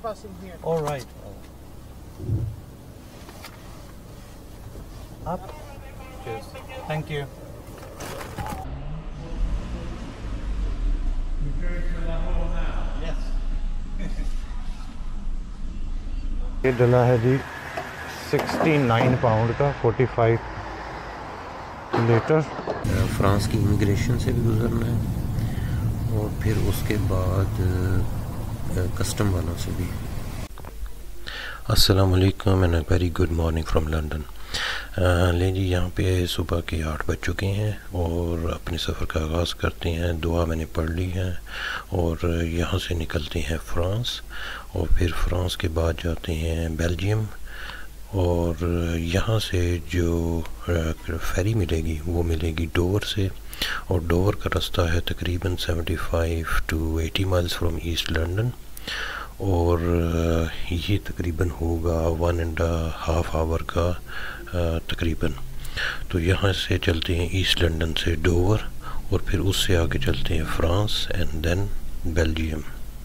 passing here. All right. Up. Cheers. Thank you. Yes. ये डला है जी 69 पाउंड का 45 लीटर। फ्रांस की इमिग्रेशन से भी गुजरना है और फिर उसके बाद कस्टम वालों से भी। अस्सलाम वालेकुम and very good morning from London. ले जी, यहाँ पे सुबह के 8 बज चुके हैं और अपने सफ़र का आगाज़ करते हैं। दुआ मैंने पढ़ ली है और यहाँ से निकलते हैं फ़्रांस और फिर फ़्रांस के बाद जाते हैं बेल्जियम और यहाँ से जो फेरी मिलेगी वो मिलेगी डोवर से और डोवर का रास्ता है तकरीबन 75 to 80 miles from east London और ये तकरीबन होगा 1.5 आवर का तकरीबन। तो यहाँ से चलते हैं ईस्ट लंदन से डोवर और फिर उससे आगे चलते हैं फ़्रांस एंड देन बेल्जियम।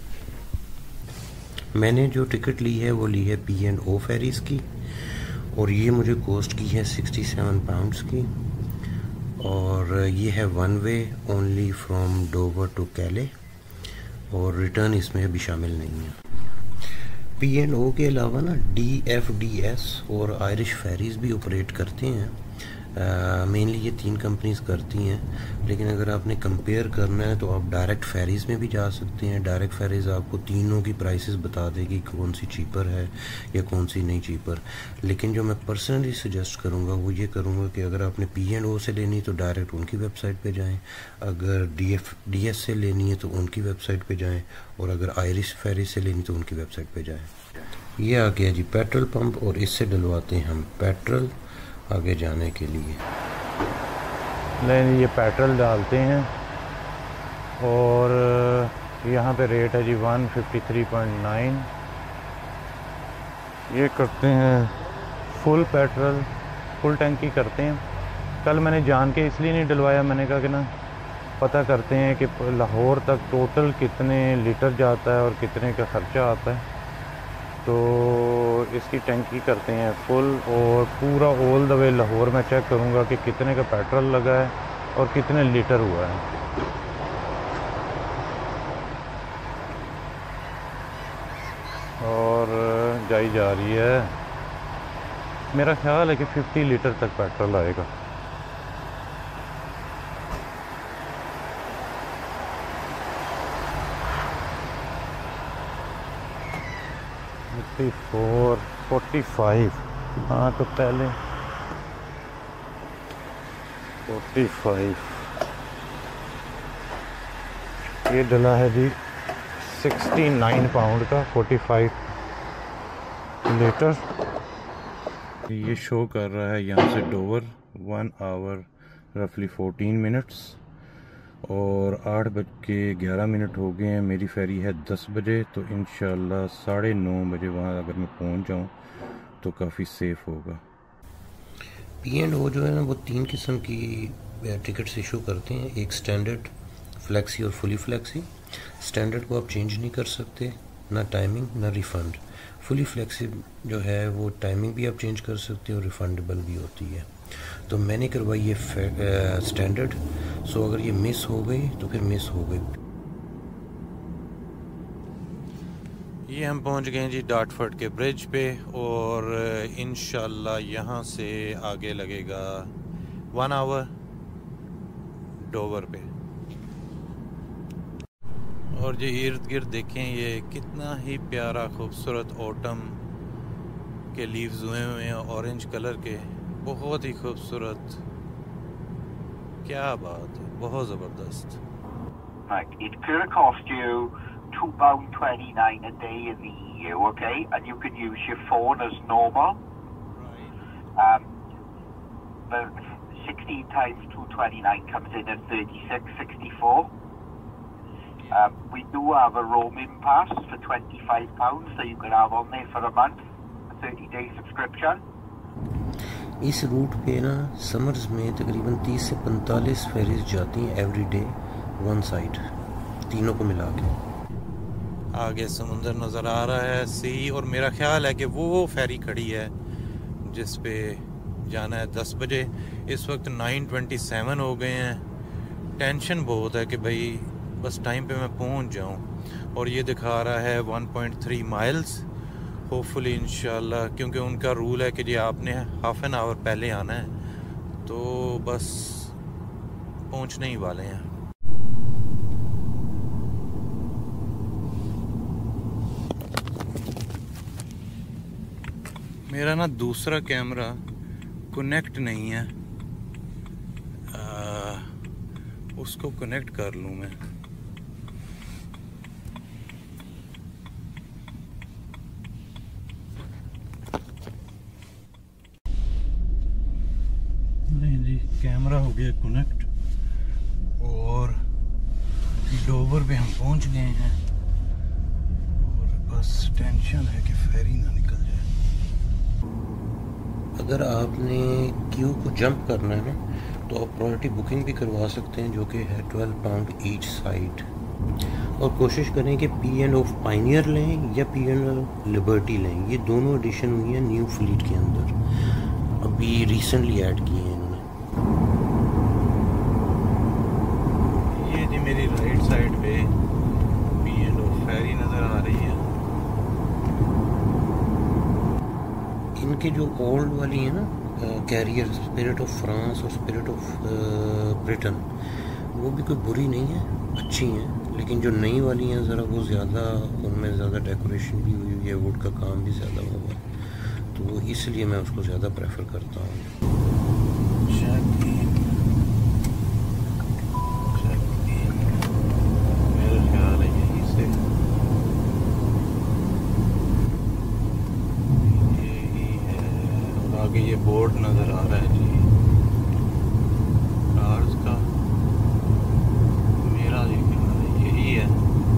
मैंने जो टिकट ली है वो ली है P&O फेरीज़ की और ये मुझे कॉस्ट की है 67 पाउंड्स की और ये है one way only from Dover to Calais और रिटर्न इसमें अभी शामिल नहीं है। P&O के अलावा ना DFDS और आयरिश फेरीज़ भी ऑपरेट करते हैं। मेनली ये 3 कंपनीज करती हैं, लेकिन अगर आपने कंपेयर करना है तो आप डायरेक्ट फेरीज़ में भी जा सकते हैं। डायरेक्ट फेरीज़ आपको तीनों की प्राइसेस बता देगी कौन सी चीपर है या कौन सी नहीं चीपर। लेकिन जो मैं पर्सनली सजेस्ट करूँगा वो ये करूँगा कि अगर आपने P&O से लेनी तो डायरेक्ट उनकी वेबसाइट पे जाएं, अगर DFDS से लेनी है तो उनकी वेबसाइट पे जाएं और अगर आयरिश फेरीज से लेनी तो उनकी वेबसाइट पे जाएं। ये आ गया जी पेट्रोल पंप और इससे डलवाते हैं हम पेट्रोल आगे जाने के लिए। नहीं, ये पेट्रोल डालते हैं और यहाँ पे रेट है जी 153.9। ये करते हैं फुल पेट्रोल, फुल टंकी करते हैं। कल मैंने जान के इसलिए नहीं डलवाया, मैंने कहा कि ना पता करते हैं कि लाहौर तक टोटल कितने लीटर जाता है और कितने का ख़र्चा आता है। तो इसकी टंकी करते हैं फुल और पूरा ऑल द वे लाहौर में चेक करूँगा कि कितने का पेट्रोल लगा है और कितने लीटर हुआ है। और जाई जा रही है, मेरा ख्याल है कि 50 लीटर तक पेट्रोल आएगा। फोर 45। हाँ तो पहले 45 ये डला है जी 69 पाउंड का 45 लीटर। ये शो कर रहा है यहाँ से डोवर 1 आवर रफली 14 मिनट्स और 8:11 हो गए हैं। मेरी फेरी है 10 बजे, तो इंशाल्लाह 9:30 बजे वहाँ अगर मैं पहुँच जाऊँ तो काफ़ी सेफ़ होगा। P&O जो है ना वो 3 किस्म की टिकट्स इशू करते हैं, एक स्टैंडर्ड, फ्लेक्सी और फुली फ्लेक्सी। स्टैंडर्ड को आप चेंज नहीं कर सकते, ना टाइमिंग ना रिफ़ंड। फुली फ्लेक्सी जो है वो टाइमिंग भी आप चेंज कर सकते हो और रिफ़ंडेबल भी होती है। तो मैंने करवाई ये स्टैंडर्ड, सो अगर ये मिस हो गई तो फिर मिस हो गई। ये हम पहुंच गए जी डार्टफोर्ड के ब्रिज पे और इंशाल्लाह यहाँ से आगे लगेगा 1 आवर डोवर पे। और जो इर्द गिर्द देखें ये कितना ही प्यारा खूबसूरत ऑटम के लीव्स हुए हुए हैं ऑरेंज कलर के, बहुत ही खूबसूरत। क्या बात है, बहुत ज़बरदस्त। It could cost you £2.29 a day in the EU, okay? And you can use your phone as normal. Right. But 16 times 229 comes in at 36.64. We do have a roaming pass for £25 that you can have on there for a month, a 30-day subscription. इस route पे ना summers में तकरीबन 30 से 45 fairies जाती हैं every day one side, तीनों को मिला के। आगे समुंदर नज़र आ रहा है, सी, और मेरा ख्याल है कि वो फेरी खड़ी है जिस पे जाना है 10 बजे। इस वक्त 9:27 हो गए हैं। टेंशन बहुत है कि भाई बस टाइम पे मैं पहुंच जाऊं, और ये दिखा रहा है 1.3 माइल्स। होपफुली इंशाल्लाह, क्योंकि उनका रूल है कि जी आपने हाफ एन आवर पहले आना है, तो बस पहुंचने ही वाले हैं। मेरा ना दूसरा कैमरा कनेक्ट नहीं है, उसको कनेक्ट कर लूँ मैं। नहीं जी, कैमरा हो गया कनेक्ट, और डोवर पे हम पहुंच गए हैं, और बस टेंशन है कि फेरी ना निकल जाए। अगर आपने क्यू को जंप करना है ना, तो आप प्रायोरिटी बुकिंग भी करवा सकते हैं, जो कि है £12 ईच साइड। और कोशिश करें कि पी.एन. ऑफ पायनियर लें या पी.एन. ऑफ लिबर्टी लें। ये दोनों एडिशन हुई हैं न्यू फ्लीट के अंदर, अभी रिसेंटली ऐड किए हैं इन्होंने। ये जी मेरी राइट साइड पे पी.एन. ऑफ फेरी नज़र आ रही है। इनके जो ओल्ड वाली है ना कैरियर, स्पिरिट ऑफ फ्रांस और स्पिरिट ऑफ ब्रिटेन, वो भी कोई बुरी नहीं है, अच्छी हैं। लेकिन जो नई वाली हैं ज़रा वो ज़्यादा, उनमें ज़्यादा डेकोरेशन भी हुई है, वुड का काम भी ज़्यादा हुआ है, तो इसलिए मैं उसको ज़्यादा प्रेफर करता हूँ। मेरा ख्याल है यहीं से आगे ये बोर्ड नज़र आ रहा है जी कार्स का। मेरा यही है।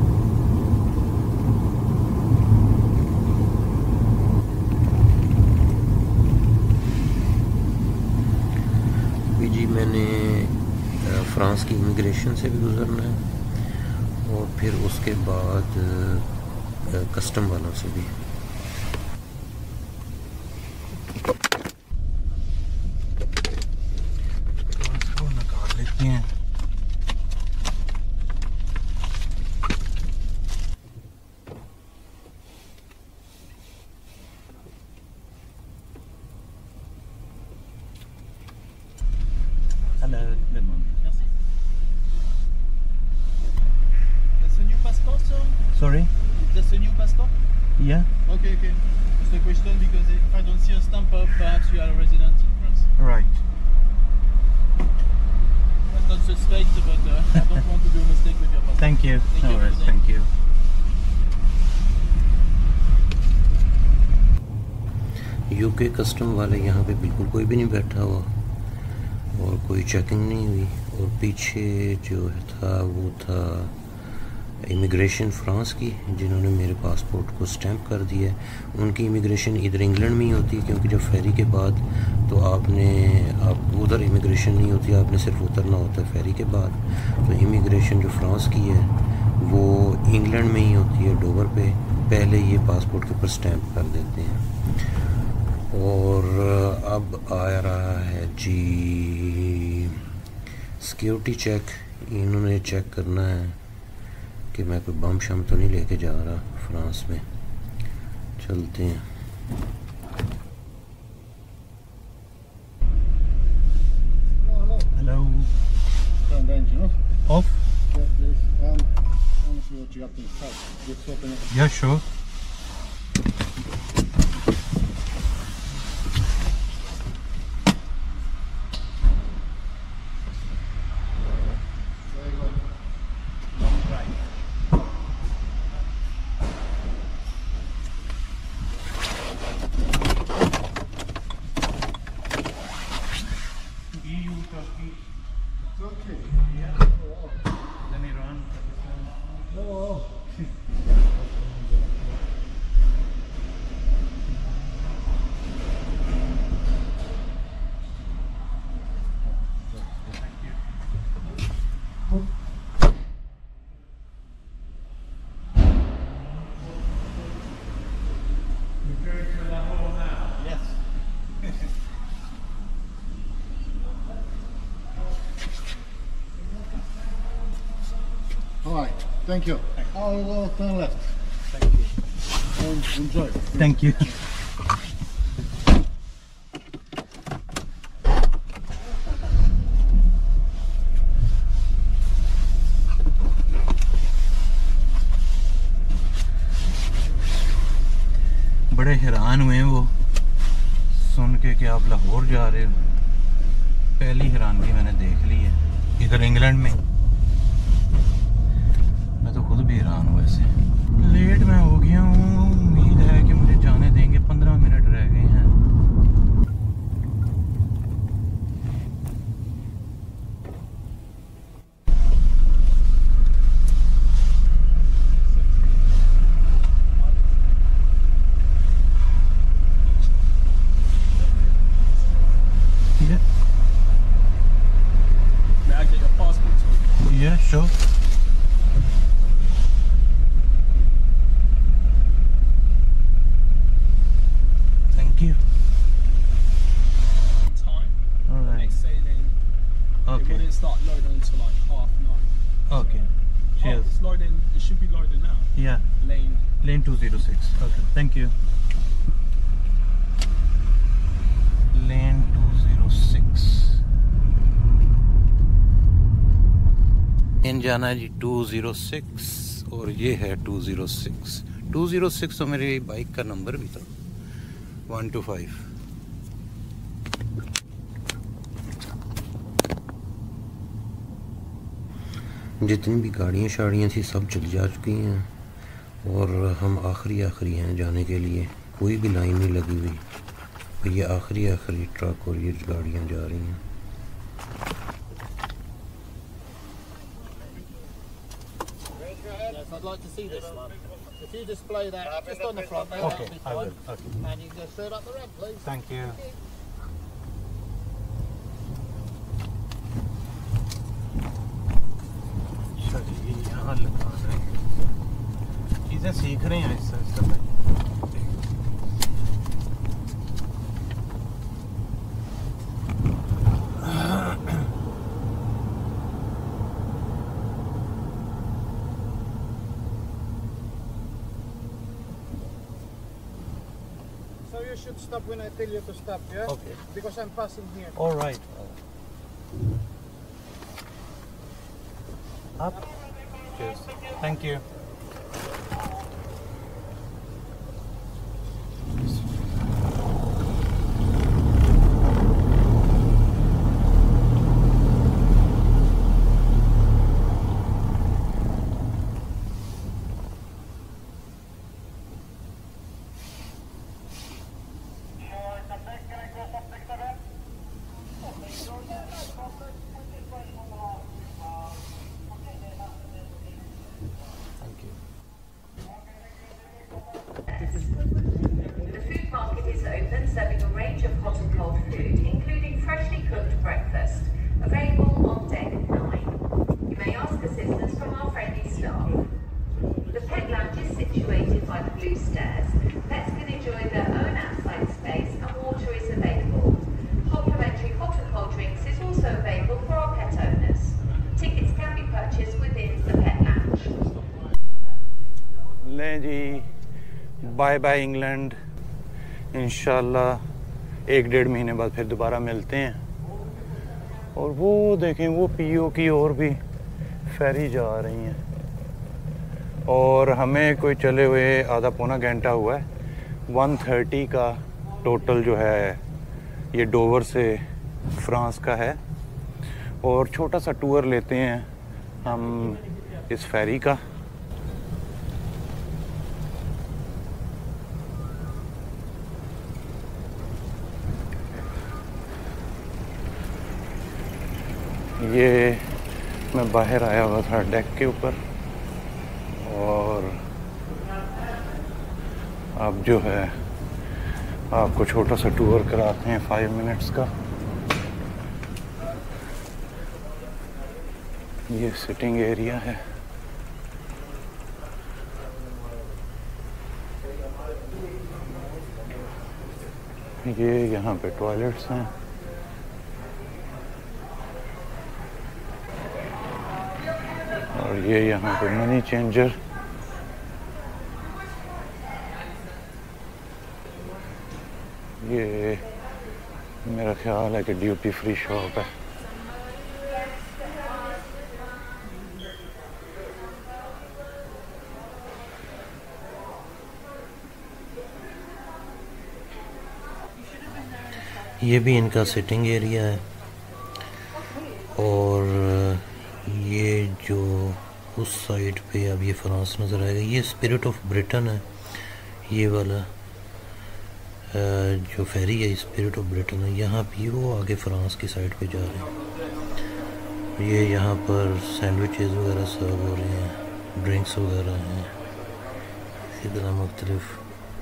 अभी जी मैंने फ्रांस की इमिग्रेशन से भी गुजरना है, और फिर उसके बाद कस्टम वालों से भी। Hello, good morning. Merci. That's a new passport, sir? Sorry? That's a new passport? Yeah. Okay, okay. Just a question because if I don't see a stamp up, perhaps you are a resident in France. Right. That's not suspect, but I don't want to do a mistake with your passport. Thank you. Thank No you. worries. Thank you. UK custom वाले यहाँ पे बिल्कुल कोई भी नहीं बैठा हुआ, और कोई चेकिंग नहीं हुई। और पीछे जो था वो था इमिग्रेशन फ्रांस की, जिन्होंने मेरे पासपोर्ट को स्टैंप कर दिया है। उनकी इमिग्रेशन इधर इंग्लैंड में ही होती है, क्योंकि जब फेरी के बाद तो आप उधर इमिग्रेशन नहीं होती, आपने सिर्फ उतरना होता है फेरी के बाद। तो इमिग्रेशन जो फ्रांस की है वो इंग्लैंड में ही होती है, डोवर पे पहले ये पासपोर्ट के ऊपर स्टैंप कर देते हैं। और अब आ रहा है जी सिक्योरिटी चेक। इन्होंने चेक करना है कि मैं कोई बम शम तो नहीं लेके जा रहा फ्रांस में। चलते हैं। Hello. Turn the engine off. Off? Yeah, please. Let me see what you got inside. Just open it. Yeah, sure. There you go. Turkey. Then Iran. Oh. All right. Thank you. I'll turn left. Thank you. Enjoy. Thank you. बड़े हैरान हुए हैं वो सुन के कि आप लाहौर जा रहे हो। पहली हैरानगी मैंने देख ली है इधर इंग्लैंड में। मैं तो खुद भी हैरान हूँ। वैसे लेट मैं हो गया हूँ, उम्मीद है कि मुझे जाने देंगे। 15 मिनट रह गए हैं। May I get your passport? Yeah, sure. Thank you. Time. All right. Next sailing. It Okay. wouldn't start loading until like 9:30. Okay. Oh, Cheers. it's loading. It should be loading now. Yeah. Lane 206. Okay. Thank you. Lane 206. इन जाना है जी 206 और ये है 206। 206 तो मेरी bike का number भी था 125। जितनी भी गाड़ियाँ शाड़ियाँ थी सब चली जा चुकी हैं और हम आखिरी हैं जाने के लिए। कोई भी लाइन नहीं लगी हुई। तो ये आखिरी ट्रक और ये गाड़ियाँ जा रही हैं। Yes, I'd like to see this one. If you display that just on the front there, Okay, that'll be I will. fine. Okay. And you can go straight up the ramp, please. Thank you. अच्छा जी, यहाँ लगाना है। चीज़ें सीख रहे हैं इससे So you should stop when I tell you to stop, yeah? Okay. Because I'm passing here. All right. Up. Cheers. Thank you. The food market is open, serving a range of hot and cold food, including freshly cooked breakfast, available on deck 9. You may ask assistance from our friendly staff. The pet lounge is situated by the blue stairs. Pets can enjoy their own outside space and water is available. Complimentary hot and cold drinks is also available for our pet owners. Tickets can be purchased within the pet lounge. लें जी, bye by England. इंशाल्लाह 1-1.5 महीने बाद फिर दोबारा मिलते हैं। और वो देखें, वो पीओ की और भी फेरी जा रही हैं और हमें कोई चले हुए आधा पौना घंटा हुआ है। 1:30 का टोटल जो है ये डोवर से फ्रांस का है। और छोटा सा टूर लेते हैं हम इस फेरी का। ये मैं बाहर आया हुआ था डेक के ऊपर और अब जो है आपको छोटा सा टूर कराते हैं 5 मिनट्स का। ये सिटिंग एरिया है। ये यहाँ पे टॉयलेट्स हैं। और ये यहाँ पे मनी चेंजर। ये मेरा ख्याल है कि ड्यूटी फ्री शॉप है। ये भी इनका सिटिंग एरिया है। और ये जो उस साइड पे अब ये फ्रांस नज़र आएगा, ये स्पिरिट ऑफ ब्रिटेन है। ये वाला जो फेरी है स्पिरिट ऑफ ब्रिटेन है। यहाँ भी वो आगे फ्रांस की साइड पे जा रहे हैं। ये यहाँ पर सैंडविचेस वगैरह सर्व हो रहे हैं, ड्रिंक्स वगैरह हैं, इसी तरह मुख्तलिफ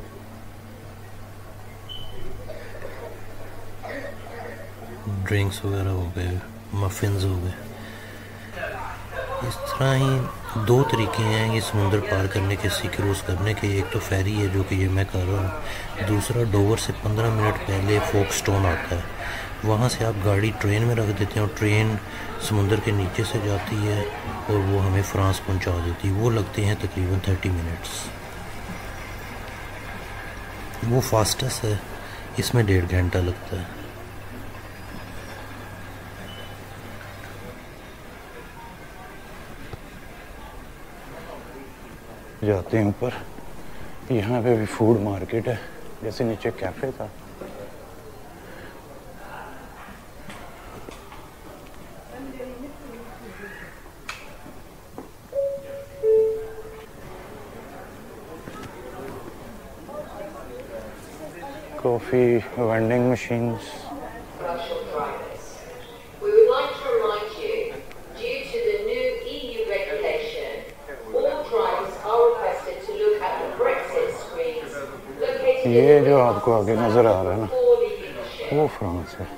ड्रिंक्स वगैरह हो गए, मफ़िन्स हो गए। इस तरह ही दो तरीके हैं ये समुंदर पार करने के, सी क्रूज़ करने के। एक तो फेरी है जो कि ये मैं कर रहा हूँ, दूसरा डोवर से 15 मिनट पहले फोकस्टोन आता है। वहाँ से आप गाड़ी ट्रेन में रख देते हैं और ट्रेन समुंदर के नीचे से जाती है और वो हमें फ्रांस पहुँचा देती है। वो लगते हैं तकरीबन 30 मिनट्स। वो फास्टेस्ट है, इसमें 1.5 घंटा लगता है। जाते हैं ऊपर। यहाँ पे भी फूड मार्केट है, जैसे नीचे कैफे था। Coffee vending machines. ये जो आपको आगे नजर आ रहा है ना, वो फ्रांस है।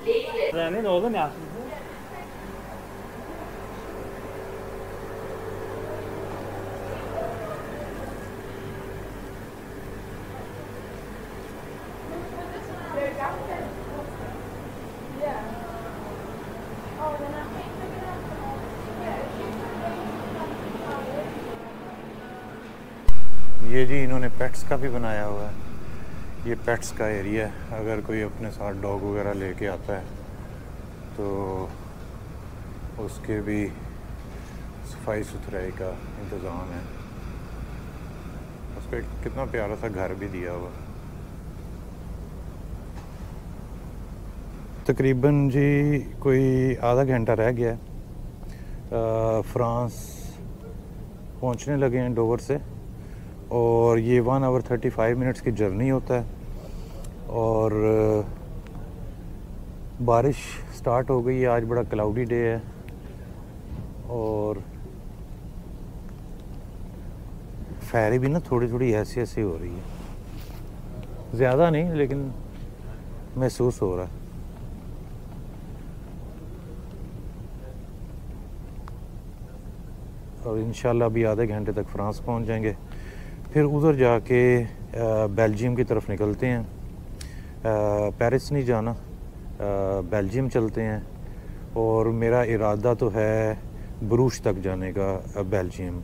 ये जी इन्होंने पेट्स का भी बनाया हुआ है। ये पेट्स का एरिया है। अगर कोई अपने साथ डॉग वगैरह लेके आता है तो उसके भी सफाई सुथराई का इंतज़ाम है। उसको एक कितना प्यारा सा घर भी दिया हुआ। तकरीबन जी कोई आधा घंटा रह गया है। फ्रांस पहुंचने लगे हैं डोवर से, और ये 1 आवर 35 मिनट्स की जर्नी होता है। और बारिश स्टार्ट हो गई है, आज बड़ा क्लाउडी डे है। और फेरी भी ना थोड़ी थोड़ी ऐसी ऐसी हो रही है, ज़्यादा नहीं लेकिन महसूस हो रहा है। और इंशाल्लाह अभी आधे घंटे तक फ्रांस पहुंच जाएंगे। फिर उधर जाके बेल्जियम की तरफ निकलते हैं। पेरिस नहीं जाना, बेल्जियम चलते हैं। और मेरा इरादा तो है ब्रूज तक जाने का, बेल्जियम।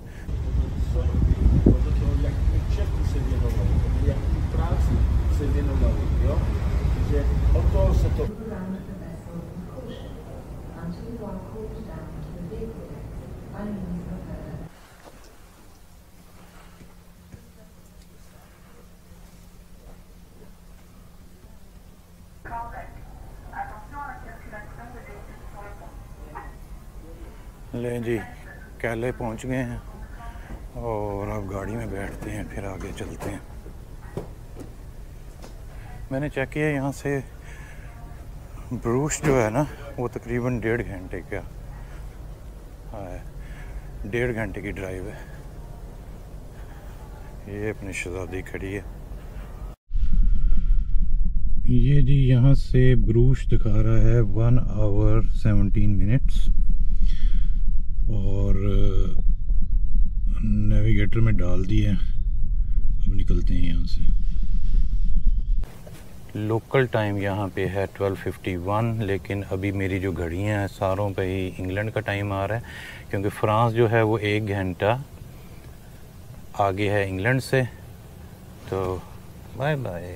लें जी, कैले पहुंच गए हैं और अब गाड़ी में बैठते हैं, फिर आगे चलते हैं। मैंने चेक किया यहाँ से ब्रूज जो है ना, वो तकरीबन 1.5 घंटे का है। 1.5 घंटे की ड्राइव है। ये अपनी शहजादी खड़ी है। ये जी यहाँ से ब्रूज दिखा रहा है 1 आवर 17 मिनट्स। और नेविगेटर में डाल दिए। अब निकलते हैं यहाँ से। लोकल टाइम यहाँ पे है 12:51, लेकिन अभी मेरी जो घड़ियाँ हैं सारों पे ही इंग्लैंड का टाइम आ रहा है, क्योंकि फ्रांस जो है वो 1 घंटा आगे है इंग्लैंड से। तो बाय बाय।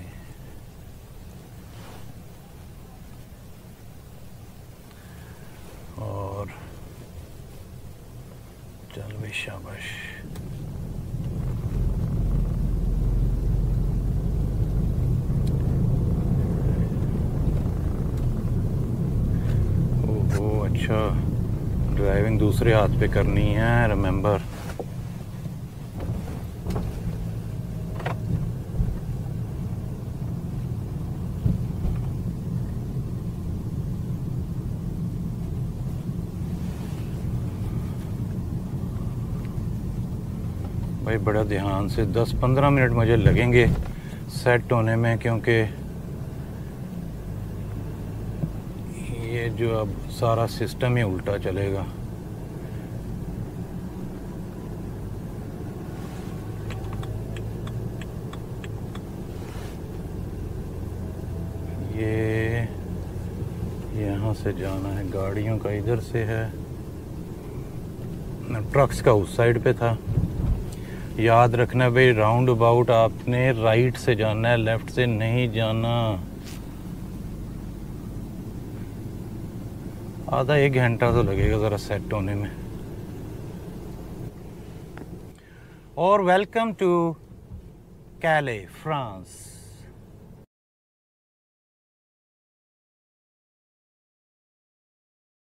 और चल भाई शाबाश। ओहो अच्छा, ड्राइविंग दूसरे हाथ पे करनी है, रिमेंबर। भाई बड़ा ध्यान से, 10-15 मिनट मुझे लगेंगे सेट होने में, क्योंकि ये जो अब सारा सिस्टम ही उल्टा चलेगा। ये यहाँ से जाना है, गाड़ियों का इधर से है, ट्रक्स का उस साइड पे था। याद रखना भाई, राउंड अबाउट आपने राइट से जाना है, लेफ्ट से नहीं जाना। आधा 1 घंटा तो लगेगा ज़रा सेट होने में। और वेलकम टू कैले, फ्रांस।